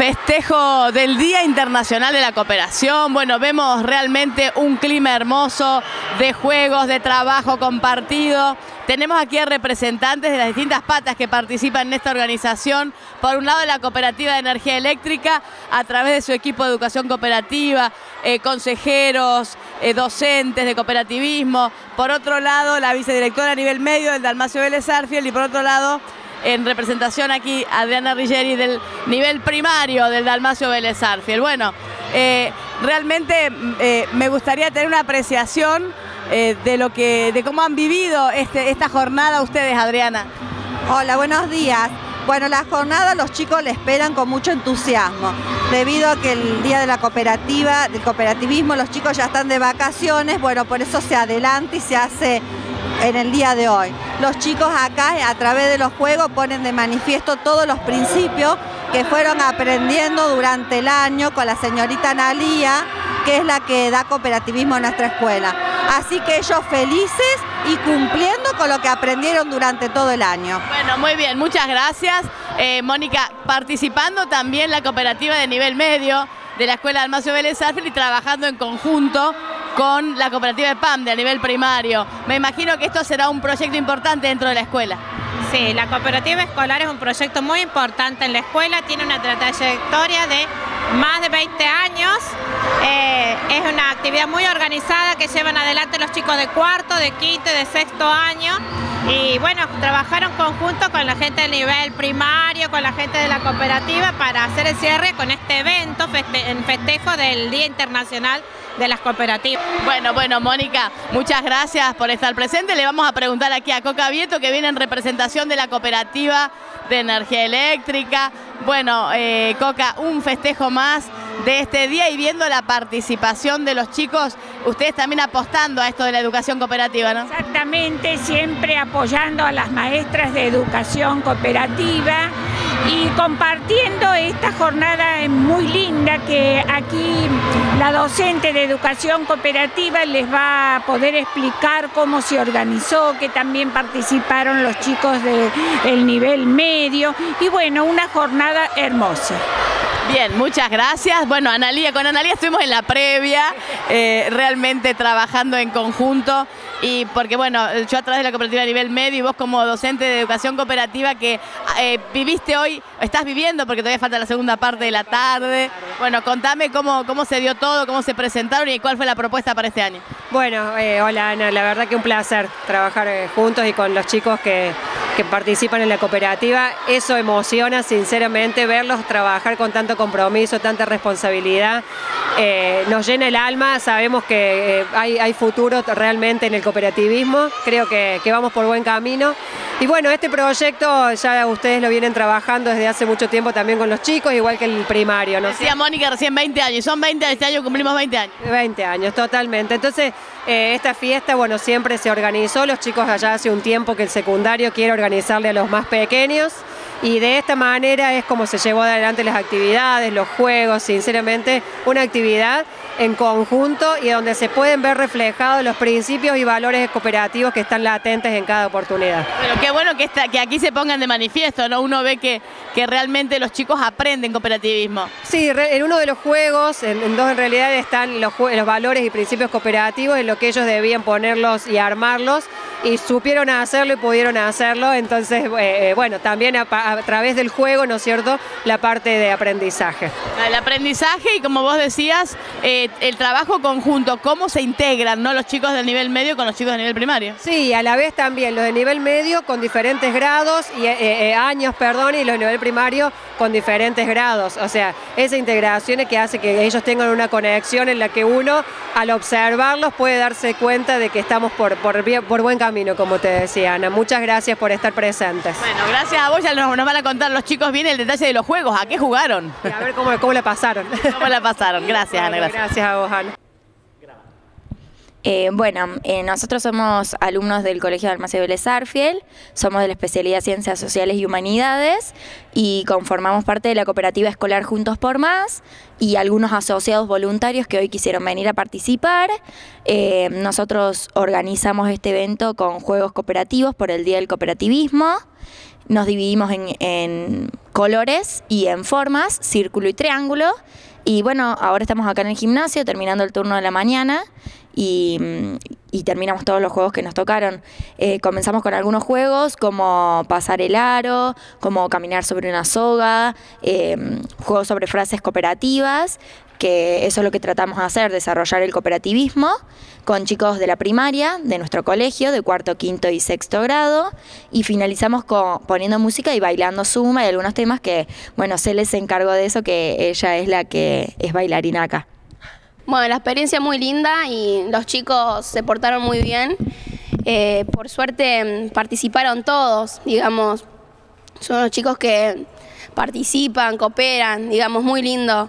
Festejo del Día Internacional de la Cooperación. Bueno, vemos realmente un clima hermoso de juegos, de trabajo compartido. Tenemos aquí a representantes de las distintas patas que participan en esta organización. Por un lado, la Cooperativa de Energía Eléctrica, a través de su equipo de educación cooperativa, consejeros, docentes de cooperativismo. Por otro lado, la vicedirectora a nivel medio del Dalmacio Vélez Sarsfield. Y por otro lado, en representación aquí, Adriana Riggeri del nivel primario del Dalmacio Vélez Sarsfield. Bueno, realmente me gustaría tener una apreciación de cómo han vivido esta jornada ustedes, Adriana. Hola, buenos días. Bueno, la jornada los chicos la esperan con mucho entusiasmo, debido a que el día de la cooperativa, del cooperativismo, los chicos ya están de vacaciones. Bueno, por eso se adelanta y se hace en el día de hoy. Los chicos acá, a través de los juegos, ponen de manifiesto todos los principios que fueron aprendiendo durante el año con la señorita Analía, que es la que da cooperativismo en nuestra escuela. Así que ellos felices y cumpliendo con lo que aprendieron durante todo el año. Bueno, muy bien, muchas gracias. Mónica, participando también la cooperativa de nivel medio de la Escuela Dalmacio Vélez Sarsfield y trabajando en conjunto con la cooperativa de PAM de a nivel primario. Me imagino que esto será un proyecto importante dentro de la escuela. Sí, la cooperativa escolar es un proyecto muy importante en la escuela, tiene una trayectoria de más de 20 años, es una actividad muy organizada que llevan adelante los chicos de cuarto, de quinto y de sexto año. Y bueno, trabajaron conjunto con la gente del nivel primario, con la gente de la cooperativa para hacer el cierre con este evento en festejo del Día Internacional de las Cooperativas. Bueno, Mónica, muchas gracias por estar presente. Le vamos a preguntar aquí a Coca Vieto, que viene en representación de la Cooperativa de Energía Eléctrica. Bueno, Coca, un festejo más de este día y viendo la participación de los chicos, ustedes también apostando a esto de la educación cooperativa, ¿no? Exactamente, siempre apoyando a las maestras de educación cooperativa y compartiendo esta jornada muy linda que aquí la docente de educación cooperativa les va a poder explicar cómo se organizó, que también participaron los chicos del nivel medio y bueno, una jornada hermosa. Bien, muchas gracias. Bueno, con Analía estuvimos en la previa, realmente trabajando en conjunto y porque bueno, yo a través de la cooperativa a nivel medio y vos como docente de educación cooperativa que viviste hoy, estás viviendo porque todavía falta la segunda parte de la tarde. Bueno, contame cómo se dio todo, cómo se presentaron y cuál fue la propuesta para este año. Bueno, hola Ana, la verdad que un placer trabajar juntos y con los chicos que participan en la cooperativa. Eso emociona sinceramente, verlos trabajar con tanto compromiso, tanta responsabilidad. Nos llena el alma, sabemos que hay futuro realmente en el cooperativismo, creo que vamos por buen camino. Y bueno, este proyecto ya ustedes lo vienen trabajando desde hace mucho tiempo también con los chicos, igual que el primario, ¿no? Decía Mónica recién 20 años, son 20 este año, cumplimos 20 años. 20 años, totalmente. Entonces, esta fiesta, bueno, siempre se organizó, los chicos allá hace un tiempo que el secundario quiere organizarle a los más pequeños y de esta manera es como se llevó adelante las actividades, los juegos, sinceramente, una actividad en conjunto y donde se pueden ver reflejados los principios y valores cooperativos que están latentes en cada oportunidad. Pero qué bueno que aquí se pongan de manifiesto, ¿no? Uno ve que realmente los chicos aprenden cooperativismo. Sí, en uno de los juegos, en dos en realidad están los valores y principios cooperativos en lo que ellos debían ponerlos y armarlos y supieron hacerlo y pudieron hacerlo, entonces bueno, también a través del juego, ¿no es cierto?, la parte de aprendizaje. El aprendizaje y como vos decías, el trabajo conjunto, cómo se integran, ¿no?, los chicos del nivel medio con los chicos del nivel primario. Sí, a la vez también los de nivel medio con diferentes grados y años, perdón, y los de nivel primario con diferentes grados. O sea, esa integración es que hace que ellos tengan una conexión en la que uno, al observarlos, puede darse cuenta de que estamos por buen camino, como te decía, Ana. Muchas gracias por estar presentes. Bueno, gracias a vos, ya nos van a contar los chicos bien el detalle de los juegos, ¿a qué jugaron? Y a ver cómo la pasaron. ¿Cómo la pasaron? Gracias, Ana. Gracias a vos, Ana. Nosotros somos alumnos del Colegio Dalmacio Vélez Sarsfield, somos de la especialidad Ciencias Sociales y Humanidades y conformamos parte de la cooperativa escolar Juntos por Más y algunos asociados voluntarios que hoy quisieron venir a participar. Nosotros organizamos este evento con juegos cooperativos por el Día del Cooperativismo. Nos dividimos en colores y en formas, círculo y triángulo. Y bueno, ahora estamos acá en el gimnasio terminando el turno de la mañana y terminamos todos los juegos que nos tocaron. Comenzamos con algunos juegos como pasar el aro, como caminar sobre una soga, juegos sobre frases cooperativas, que eso es lo que tratamos de hacer, desarrollar el cooperativismo con chicos de la primaria, de nuestro colegio, de cuarto, quinto y sexto grado, y finalizamos poniendo música y bailando zumba y algunos temas que, bueno, Cele se encargó de eso, que ella es la que es bailarina acá. Bueno, la experiencia muy linda y los chicos se portaron muy bien. Por suerte participaron todos, digamos, son los chicos que participan, cooperan, digamos, muy lindo.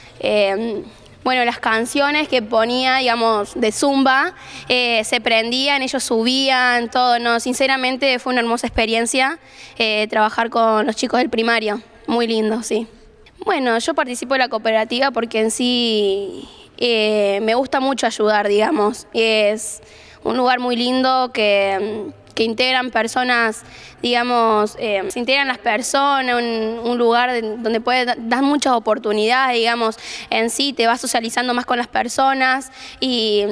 Bueno, las canciones que ponía, digamos, de zumba, se prendían, ellos subían, todo, no, sinceramente fue una hermosa experiencia trabajar con los chicos del primario, muy lindo, sí. Bueno, yo participo de la cooperativa porque en sí me gusta mucho ayudar, digamos, es un lugar muy lindo que integran personas, digamos, se integran las personas, un lugar donde dar muchas oportunidades, digamos, en sí te vas socializando más con las personas y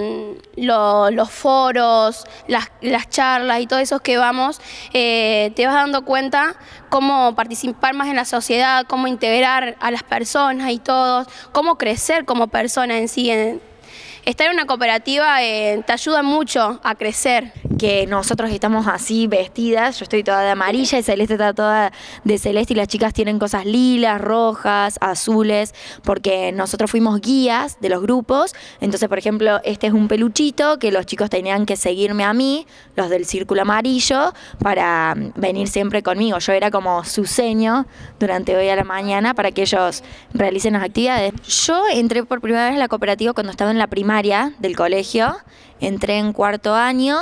los foros, las charlas y todo eso que vamos, te vas dando cuenta cómo participar más en la sociedad, cómo integrar a las personas y todos, cómo crecer como persona en sí. Estar en una cooperativa te ayuda mucho a crecer. Que nosotros estamos así vestidas, yo estoy toda de amarilla y Celeste está toda de celeste y las chicas tienen cosas lilas, rojas, azules, porque nosotros fuimos guías de los grupos. Entonces, por ejemplo, este es un peluchito que los chicos tenían que seguirme a mí, los del círculo amarillo, para venir siempre conmigo. Yo era como su seño durante hoy a la mañana para que ellos realicen las actividades. Yo entré por primera vez en la cooperativa cuando estaba en la primaria del colegio, entré en cuarto año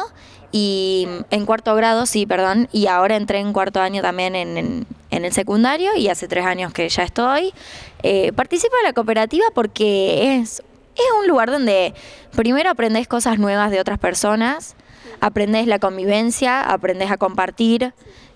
y en cuarto grado, sí, perdón, y ahora entré en cuarto año también en el secundario y hace 3 años que ya estoy. Participo de la cooperativa porque es un lugar donde primero aprendés cosas nuevas de otras personas, aprendés la convivencia, aprendés a compartir.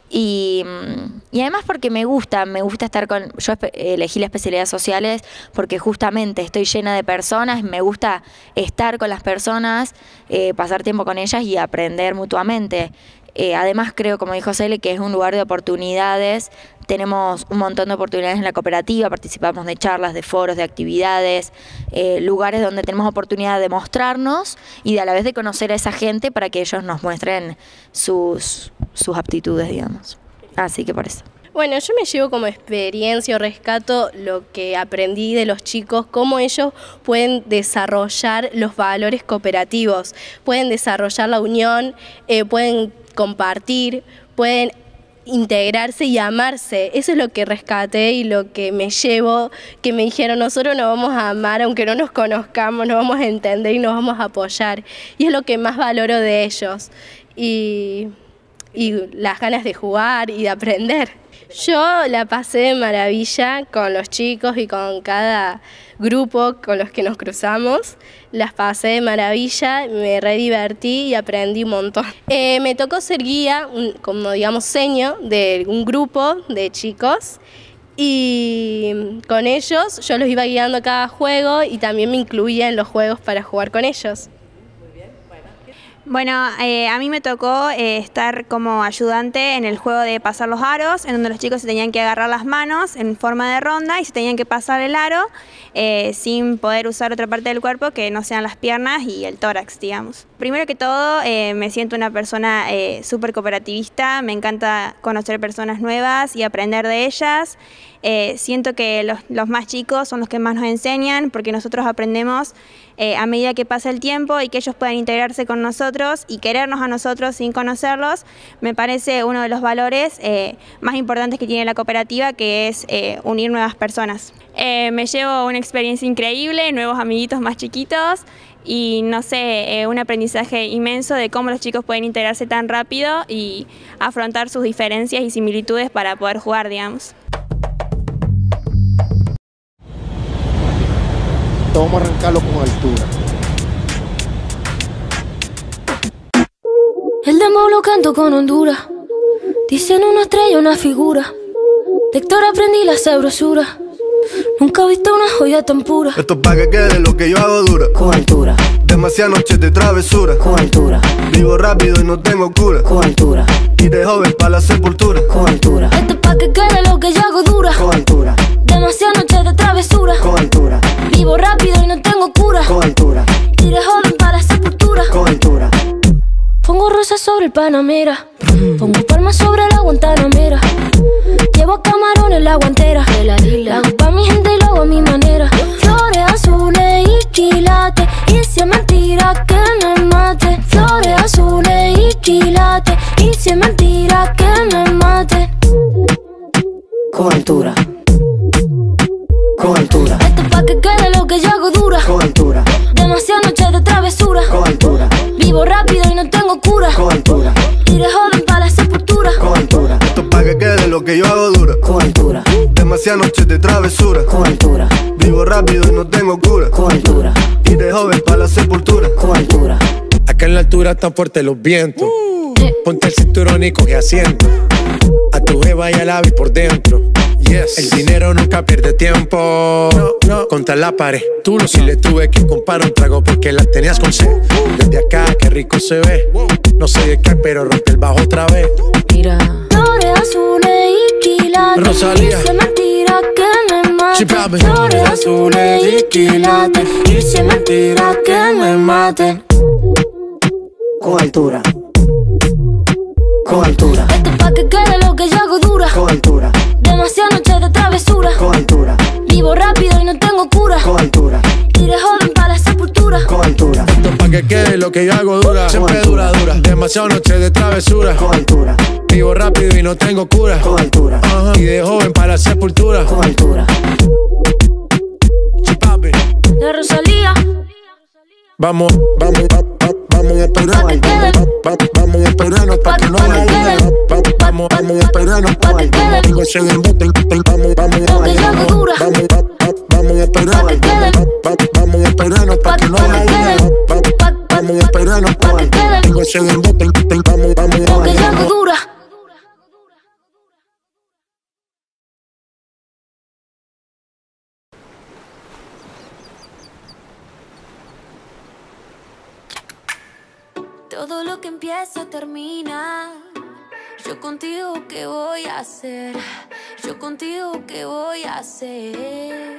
Y además porque me gusta estar con... Yo elegí la especialidad de sociales porque justamente estoy llena de personas, me gusta estar con las personas, pasar tiempo con ellas y aprender mutuamente. Además creo, como dijo Cele, que es un lugar de oportunidades. Tenemos un montón de oportunidades en la cooperativa, participamos de charlas, de foros, de actividades, lugares donde tenemos oportunidad de mostrarnos y de a la vez de conocer a esa gente para que ellos nos muestren sus aptitudes, digamos. Así que por eso. Bueno, yo me llevo como experiencia o rescato lo que aprendí de los chicos, cómo ellos pueden desarrollar los valores cooperativos, pueden desarrollar la unión, pueden compartir, pueden integrarse y amarse. Eso es lo que rescaté y lo que me llevo, que me dijeron, nosotros nos vamos a amar aunque no nos conozcamos, nos vamos a entender y nos vamos a apoyar. Y es lo que más valoro de ellos. Y las ganas de jugar y de aprender. Yo la pasé de maravilla con los chicos y con cada grupo con los que nos cruzamos. Las pasé de maravilla, me re divertí y aprendí un montón. Me tocó ser guía, como digamos seño, de un grupo de chicos. Y con ellos yo los iba guiando a cada juego y también me incluía en los juegos para jugar con ellos. Bueno, a mí me tocó estar como ayudante en el juego de pasar los aros, en donde los chicos se tenían que agarrar las manos en forma de ronda y se tenían que pasar el aro sin poder usar otra parte del cuerpo que no sean las piernas y el tórax, digamos. Primero que todo, me siento una persona súper cooperativista, me encanta conocer personas nuevas y aprender de ellas. Siento que los más chicos son los que más nos enseñan porque nosotros aprendemos a medida que pasa el tiempo y que ellos puedan integrarse con nosotros y querernos a nosotros sin conocerlos. Me parece uno de los valores más importantes que tiene la cooperativa, que es unir nuevas personas. Me llevo una experiencia increíble, nuevos amiguitos más chiquitos y no sé, un aprendizaje inmenso de cómo los chicos pueden integrarse tan rápido y afrontar sus diferencias y similitudes para poder jugar, digamos. Vamos a arrancarlo con altura. El demo lo canto con Honduras. Dicen una estrella, una figura. De Héctor aprendí la sabrosura. Nunca he visto una joya tan pura. Esto es pa' que quede lo que yo hago dura. Con altura. Demasiadas noches de travesura. Con altura. Vivo rápido y no tengo cura. Con altura. Y de joven pa' la sepultura. Con altura. Esto es pa' que quede lo que yo hago dura. Con altura. Demasiadas noches de travesura. Con altura. Vivo rápido y no tengo cura. Con altura. Y de joven pa' la sepultura. Con altura. Pongo rosas sobre el Panamera. Pongo palmas sobre la Guantanamera. Llevo camarones en la guantera. La hago pa' mi gente y lo hago a mi manera. Flores azules y quilates. Y si es mentira que me mate. Flores azules y quilates. Y si es mentira que me mate. Con altura. Con altura. Esto es pa' que quede lo que yo hago dura. Con altura. Demasiadas noches de travesura. Con altura. Vivo rápido y no tengo cura. Con altura. Y de joven pa' la sepultura. Con altura. Esto es pa' que quede lo que yo hago dura. Con altura. Demasiadas noches de travesura. Con altura. Vivo rápido y no tengo cura. Con altura. Y de joven pa' la sepultura. Con altura. Acá en la altura están fuertes los vientos. Ponte el cinturón y coge asiento. A tu jeva y al ave por dentro. Yes. El dinero nunca pierde tiempo. No. Contra la pared. Tú lo si le tuve que comprar un trago porque la tenías con sed. Desde acá, qué rico se ve. No sé de qué, pero rompe el bajo otra vez. Mira. Flores azules y quilates. Rosalía. Y si es mentira que me mate. Chipabe. Flores azules y quilates. Y si es mentira que me mate. Con altura. Con altura. Esto es pa' que quede lo que yo hago dura. Con altura. Demasiadas noches de travesura. Con altura. Vivo rápido y no tengo cura. Con altura. Y de joven pa' la sepultura. Con altura. Esto es pa' que quede lo que yo hago dura. Siempre dura. Demasiadas noches de travesura. Con altura. Vivo rápido y no tengo cura. Con altura. Y de joven para la sepultura. Con altura. Chipapi. De Rosalía. Vamos a esperarnos. Vamos a esperarnos pa' que no haya duda. Vamos a esperarnos pa' que no se embote. Vamos a esperarnos. Vamos a esperarnos pa' que no haya duda. Vamos a esperarnos pa' que no se embote. Lo que yo hago dura. Todo lo que empieza termina. Yo contigo, ¿qué voy a hacer? Yo contigo, ¿qué voy a hacer?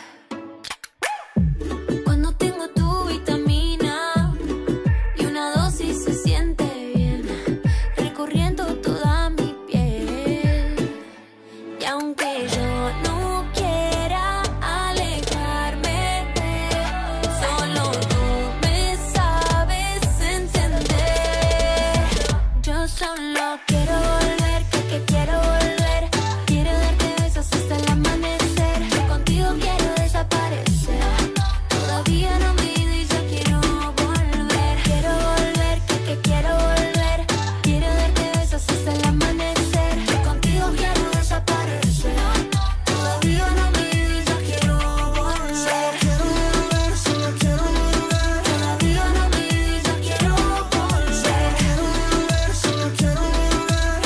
Cuando tengo tu vitamina y una dosis se siente bien, recorriendo toda mi piel. Y aunque yo no quiera alejarme, solo tú me sabes entender. Yo solo quiero volver, que quiero volver. Quiero darte besos hasta el amanecer. Yo contigo quiero desaparecer. Todavía no me he ido y ya quiero volver. Quiero volver, que quiero volver. Quiero darte besos hasta el amanecer. Yo contigo quiero desaparecer. Todavía no me he ido y ya quiero volver. Quiero volver, solo quiero volver. Todavía no me he ido y ya quiero volver. Quiero volver, solo quiero volver.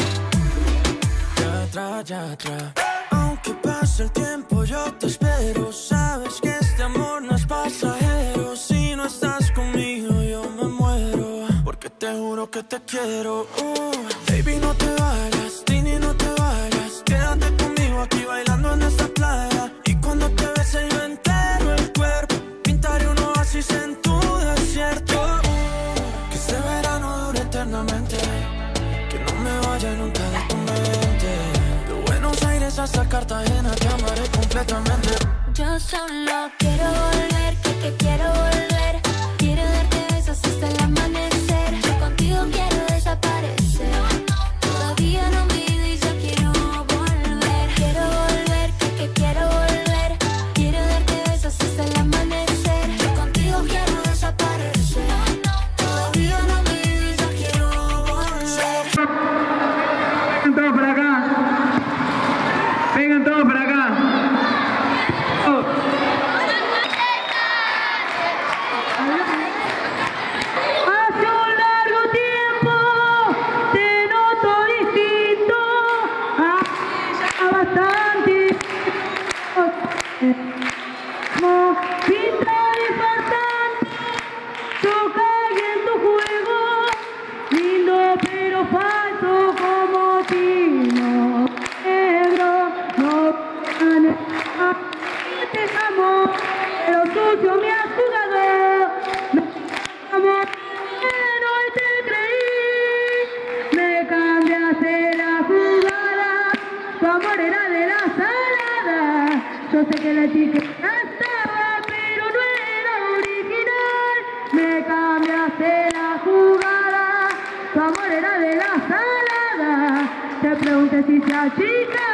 Ya atrás. Aunque pase el tiempo yo te espero. Sabes que este amor no es pasajero. Si no estás conmigo yo me muero. Porque te juro que te quiero. Baby, no te vayas, Tini, no te vayas. Quédate conmigo aquí bailando en esta playa. Y cuando te bese yo entero el cuerpo. Pintaré un oasis en tu desierto. Que este verano dure eternamente. Que no me vaya nunca de tu mente. De Buenos Aires hasta Cartagena te amaré completamente. Yo solo quiero volver, que quiero volver. Quiero darte besos hasta el amanecer. Yo contigo quiero desaparecer. Todavía no me he ido y ya quiero volver. Quiero volver, que quiero volver. Quiero darte besos hasta el amanecer. Yo contigo quiero desaparecer. Todavía no me he ido y ya quiero volver. Vengan todos para acá. Vengan todos para acá. Pinta de farsante, yo caí en tu juego, lindo pero falso como tino negro. No te amo, pero sucio me has jugado. Me amo, pero hoy te creí, me cambiaste la jugada. Tu amor era de la salada, yo sé que la etiqueta estaba, pero no era original. Me cambiaste la jugada, tu amor era de la salada. Te pregunté si se achica.